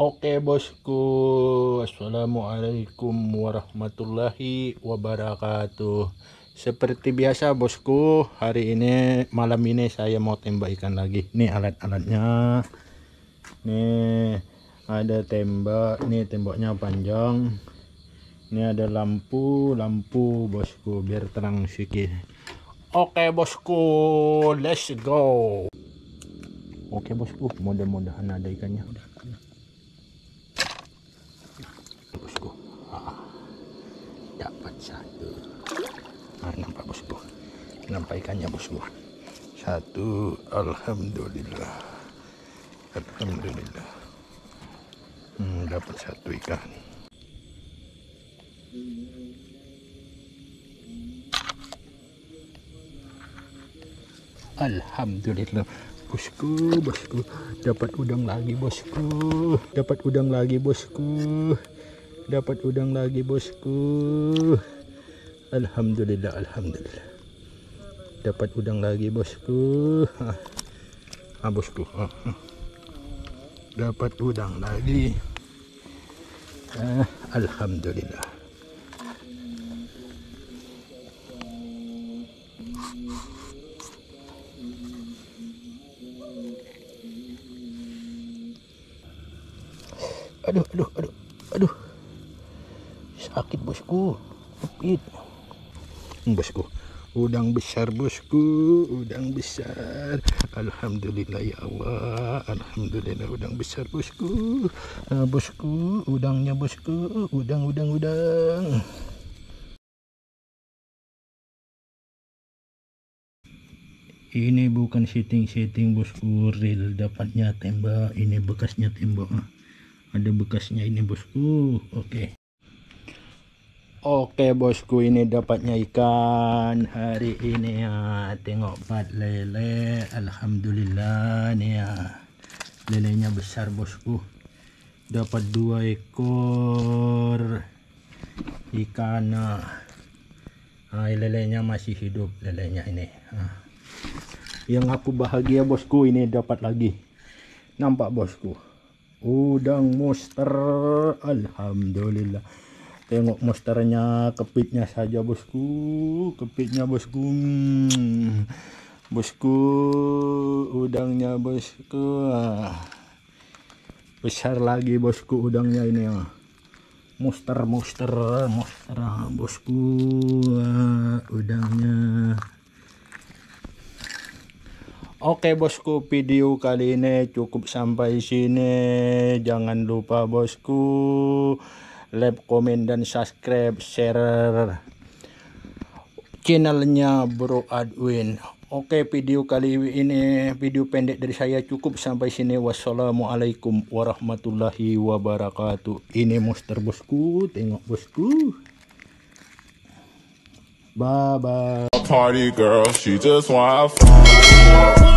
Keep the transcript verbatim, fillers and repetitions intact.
Oke bosku, assalamualaikum warahmatullahi wabarakatuh. Seperti biasa bosku, hari ini malam ini saya mau tembak ikan lagi. Nih alat-alatnya. Nih ada tembak, nih tembaknya panjang. Ini ada lampu, lampu bosku biar terang sedikit. Oke bosku, let's go. Oke bosku, mudah-mudahan ada ikannya. Bosku, ah, dapat satu. Nah, nampak bosku, nampak ikannya bosku. Satu, alhamdulillah, alhamdulillah. Hmm, dapat satu ikan. Alhamdulillah. Bosku, bosku, dapat udang lagi bosku, dapat udang lagi bosku, dapat udang lagi bosku. Alhamdulillah, alhamdulillah, dapat udang lagi bosku. Ah, ah bosku, ah, ah. Dapat udang lagi. Ah, alhamdulillah. Aduh, aduh, aduh, aduh, sakit bosku, kepit. Bosku, udang besar bosku, udang besar. Alhamdulillah ya Allah, alhamdulillah udang besar bosku. Nah, bosku, udangnya bosku, udang, udang, udang. Ini bukan setting-setting bosku, real dapatnya tembak. Ini bekasnya tembak. Ada bekasnya ini bosku. Oke. Oke bosku, ini dapatnya ikan hari ini ya. Tengok bat lele. Alhamdulillah nih ya. Lelenya besar bosku. Dapat dua ekor ikan. Nah, lelenya masih hidup lelenya ini. Nah, yang aku bahagia bosku, ini dapat lagi. Nampak bosku, udang monster. Alhamdulillah. Tengok monsternya, kepitnya saja bosku, kepitnya bosku. Hmm. Bosku, udangnya bosku. Ah. Besar lagi bosku udangnya ini ya. Monster, monster, monster bosku. Ah, udangnya. Oke bosku, video kali ini cukup sampai sini. Jangan lupa bosku, like, komen, dan subscribe, share channelnya Bro Adwin. Oke, video kali ini, video pendek dari saya cukup sampai sini. Wassalamualaikum warahmatullahi wabarakatuh. Ini monster bosku, tengok bosku. Bye bye. Party girl, she just want fun.